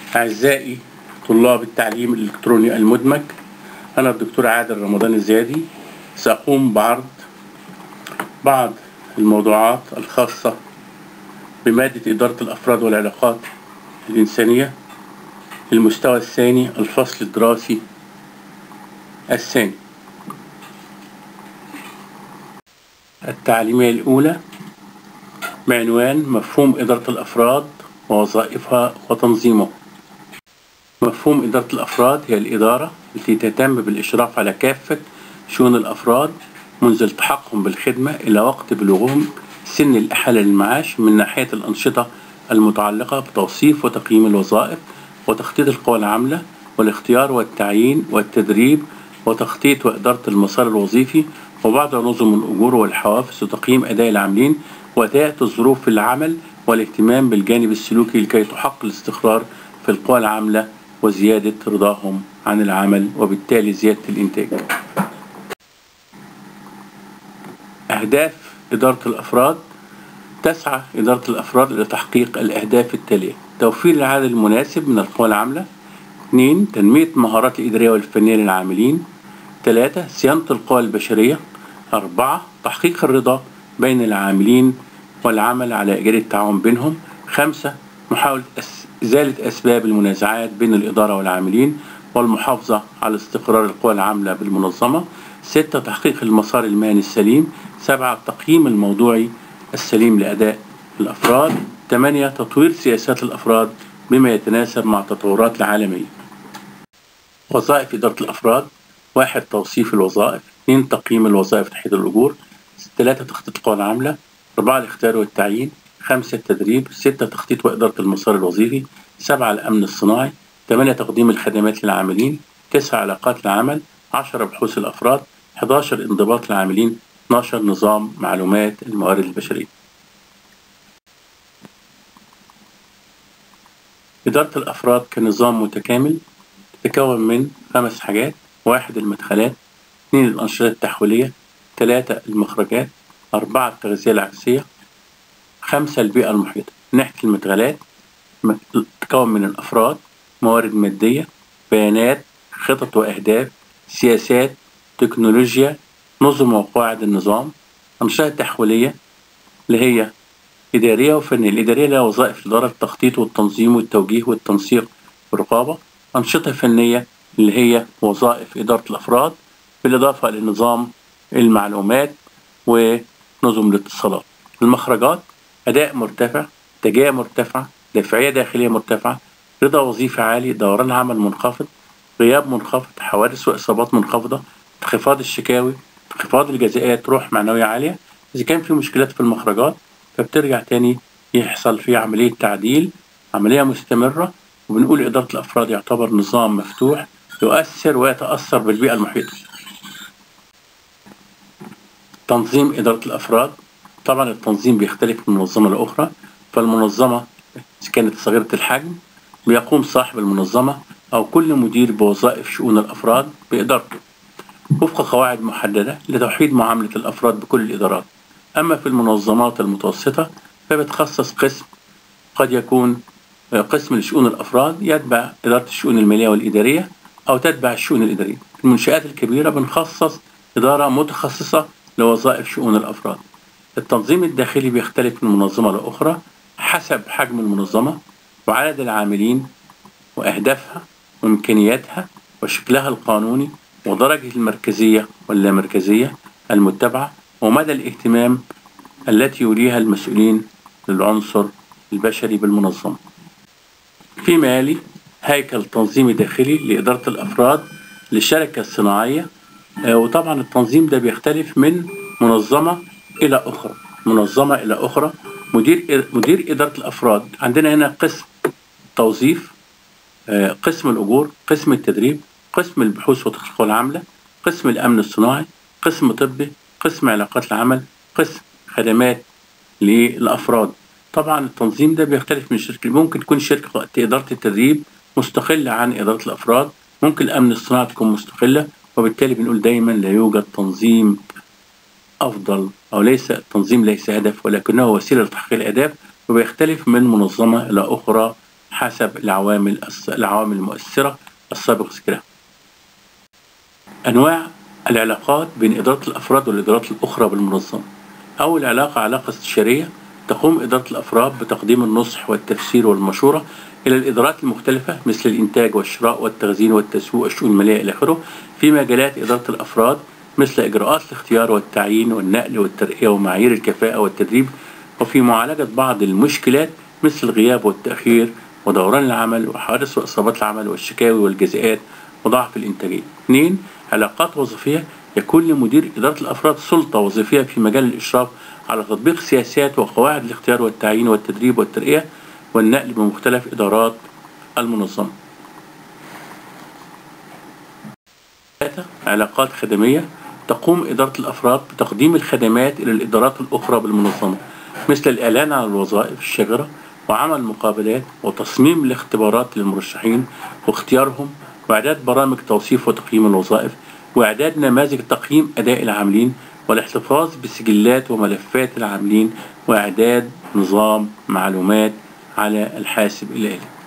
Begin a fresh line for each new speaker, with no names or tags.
أعزائي طلاب التعليم الإلكتروني المدمج، أنا الدكتور عادل رمضان الزيادي. سأقوم بعرض بعض الموضوعات الخاصة بمادة إدارة الأفراد والعلاقات الإنسانية للمستوى الثاني الفصل الدراسي الثاني. التعليمية الأولى بعنوان مفهوم إدارة الأفراد ووظائفها وتنظيمه. مفهوم إدارة الأفراد هي الإدارة التي تهتم بالإشراف على كافة شؤون الأفراد منذ التحقهم بالخدمة إلى وقت بلوغهم سن الإحالة للمعاش، من ناحية الأنشطة المتعلقة بتوصيف وتقييم الوظائف وتخطيط القوى العاملة والاختيار والتعيين والتدريب وتخطيط وإدارة المسار الوظيفي وبعض نظم الأجور والحوافز وتقييم أداء العاملين وتهيئة الظروف في العمل والاهتمام بالجانب السلوكي لكي تحقق الاستقرار في القوى العاملة وزيادة رضاهم عن العمل وبالتالي زيادة الإنتاج. أهداف إدارة الأفراد: تسعى إدارة الأفراد إلى تحقيق الأهداف التالية: توفير العدد المناسب من القوى العاملة. 2. تنمية المهارات الإدارية والفنية للعاملين. 3. صيانة القوى البشرية. 4. تحقيق الرضا بين العاملين والعمل على إيجاد التعاون بينهم. 5. محاولة إزالة أسباب المنازعات بين الإدارة والعاملين والمحافظة على استقرار القوى العاملة بالمنظمة. 6. تحقيق المسار المهني السليم. 7. التقييم الموضوعي السليم لأداء الأفراد. 8. تطوير سياسات الأفراد بما يتناسب مع التطورات العالمية. وظائف إدارة الأفراد: 1. توصيف الوظائف. 2. تقييم الوظائف تحديد الأجور. 3. تخطيط القوى العاملة. 4. الاختيار والتعيين. 5. التدريب. 6. تخطيط وإدارة المسار الوظيفي. 7. الأمن الصناعي. 8. تقديم الخدمات للعاملين. 9. علاقات العمل. 10. بحوث الأفراد. 11. انضباط العاملين. 12. نظام معلومات الموارد البشرية. إدارة الأفراد كنظام متكامل تتكون من 5 حاجات: 1. المدخلات. 2. الأنشطة التحويلية. 3. المخرجات. 4. التغذية العكسية. 5. البيئة المحيطة. من ناحية المدخلات تتكون من الأفراد، موارد مادية، بيانات، خطط وأهداف، سياسات، تكنولوجيا، نظم وقواعد النظام. أنشطة التحويلية اللي هي إدارية وفنية. الإدارية لها وظائف الإدارة: التخطيط والتنظيم والتوجيه والتنسيق والرقابة. أنشطة فنية اللي هي وظائف إدارة الأفراد بالإضافة لنظام المعلومات ونظم الاتصالات. المخرجات: أداء مرتفع، إنتاجية مرتفعة، دافعية داخلية مرتفعة، رضا وظيفي عالي، دوران عمل منخفض، غياب منخفض، حوادث وإصابات منخفضة، انخفاض الشكاوي، انخفاض الجزاءات، روح معنوية عالية. إذا كان في مشكلات في المخرجات فبترجع تاني يحصل فيه عملية تعديل، عملية مستمرة، وبنقول إدارة الأفراد يعتبر نظام مفتوح يؤثر ويتأثر بالبيئة المحيطة. تنظيم إدارة الأفراد: طبعا التنظيم بيختلف من منظمة لأخرى، فالمنظمة إذا كانت صغيرة الحجم بيقوم صاحب المنظمة أو كل مدير بوظائف شؤون الأفراد بإدارته وفق قواعد محددة لتوحيد معاملة الأفراد بكل الإدارات. أما في المنظمات المتوسطة فبتخصص قسم، قد يكون قسم لشؤون الأفراد يتبع إدارة الشؤون المالية والإدارية أو تتبع الشؤون الإدارية. في المنشآت الكبيرة بنخصص إدارة متخصصة لوظائف شؤون الأفراد. التنظيم الداخلي بيختلف من منظمة لأخرى حسب حجم المنظمة وعدد العاملين وأهدافها وإمكانياتها وشكلها القانوني ودرجة المركزية واللامركزية المتبعة ومدى الاهتمام التي يوليها المسؤولين للعنصر البشري بالمنظمة. فيما يلي هيكل تنظيمي داخلي لإدارة الأفراد للشركة الصناعية. وطبعا التنظيم ده بيختلف من منظمة إلى أخرى. مدير إدارة الأفراد عندنا هنا قسم توظيف، قسم الأجور، قسم التدريب، قسم البحوث والتحقيق العاملة، قسم الأمن الصناعي، قسم طبي، قسم علاقات العمل، قسم خدمات للأفراد. طبعا التنظيم ده بيختلف من شركة، ممكن تكون شركة إدارة التدريب مستقلة عن إدارة الأفراد، ممكن الأمن الصناعي تكون مستقلة، وبالتالي بنقول دايما لا يوجد تنظيم أفضل أو التنظيم ليس هدف ولكنه وسيلة لتحقيق الأهداف، وبيختلف من منظمة إلى أخرى حسب العوامل المؤثرة السابق ذكرها. أنواع العلاقات بين إدارة الأفراد والإدارات الأخرى بالمنظمة. أول علاقة علاقة استشارية، تقوم إدارة الأفراد بتقديم النصح والتفسير والمشورة إلى الإدارات المختلفة مثل الإنتاج والشراء والتخزين والتسويق والشؤون المالية إلى آخره في مجالات إدارة الأفراد مثل إجراءات الاختيار والتعيين والنقل والترقية ومعايير الكفاءة والتدريب، وفي معالجة بعض المشكلات مثل الغياب والتأخير ودوران العمل وحوادث وإصابات العمل والشكاوي والجزاءات وضعف الإنتاجية. 2. علاقات وظيفية، يكون لمدير إدارة الأفراد سلطة وظيفية في مجال الإشراف على تطبيق سياسات وقواعد الاختيار والتعيين والتدريب والترقية والنقل بمختلف إدارات المنظمة. 3. علاقات خدمية، تقوم إدارة الأفراد بتقديم الخدمات إلى الإدارات الأخرى بالمنظمة مثل الإعلان عن الوظائف الشاغرة وعمل مقابلات وتصميم الاختبارات للمرشحين واختيارهم وإعداد برامج توصيف وتقييم الوظائف وإعداد نماذج تقييم أداء العاملين والاحتفاظ بسجلات وملفات العاملين وإعداد نظام معلومات على الحاسب الآلي.